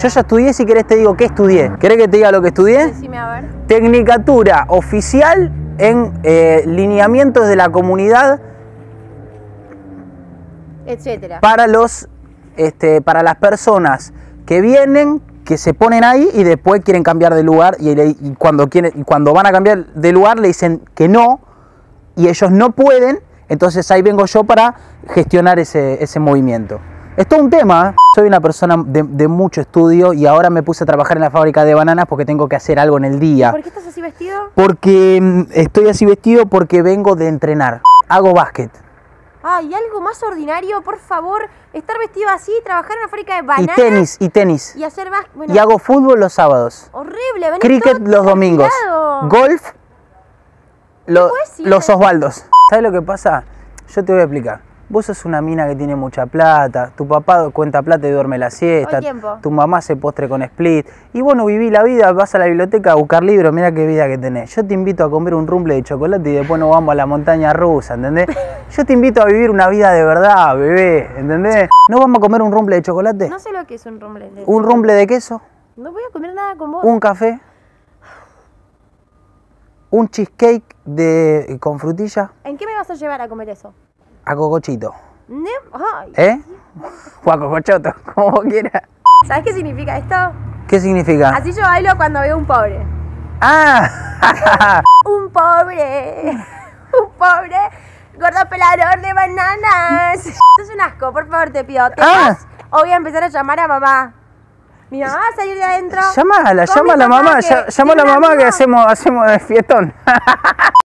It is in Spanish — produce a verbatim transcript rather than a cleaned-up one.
Yo ya estudié, si querés te digo qué estudié. ¿Querés que te diga lo que estudié? Decime, a ver. Tecnicatura oficial en eh, lineamientos de la comunidad, etcétera. Para los, este, para las personas que vienen, que se ponen ahí y después quieren cambiar de lugar y, y cuando quieren, y cuando van a cambiar de lugar le dicen que no y ellos no pueden, entonces ahí vengo yo para gestionar ese, ese movimiento. Es todo un tema, ¿eh? Soy una persona de, de mucho estudio y ahora me puse a trabajar en la fábrica de bananas porque tengo que hacer algo en el día. ¿Por qué estás así vestido? Porque mm, estoy así vestido porque vengo de entrenar. Hago básquet. Ay, algo más ordinario, por favor. Estar vestido así, trabajar en una fábrica de bananas. Y tenis, y tenis. Y hacer básquet. Bueno, y hago fútbol los sábados. horrible, venís Cricket todo los domingos. transpirado. Golf lo- puedes ir? los Osvaldos. ¿Sabes lo que pasa? Yo te voy a explicar. Vos sos una mina que tiene mucha plata, tu papá cuenta plata y duerme la siesta, Todo el tiempo. tu mamá hace postre con split, y vos no vivís la vida, vas a la biblioteca a buscar libros, mira qué vida que tenés. Yo te invito a comer un rumble de chocolate y después nos vamos a la montaña rusa, ¿entendés? Yo te invito a vivir una vida de verdad, bebé, ¿entendés? ¿No vamos a comer un rumble de chocolate? No sé lo que es un rumble. de- ¿Un rumble de queso? No voy a comer nada con vos. ¿Un café? ¿Un cheesecake de, con frutilla? ¿En qué me vas a llevar a comer eso? A cocochito. Ne- Ay. ¿Eh? O a cocochoto, como vos quieras. ¿Sabes qué significa esto? ¿Qué significa? Así yo bailo cuando veo un pobre. ¡Ah! Un pobre. Un pobre. Gordo pelador de bananas. Es un asco, por favor, te pido. ¿Te Ah. vas? O voy a empezar a llamar a mamá. Mi mamá va a salir de adentro. Llámala, con llama a mi la mamá, que llama a la tiene un mamá que amigo. hacemos, hacemos de fiestón.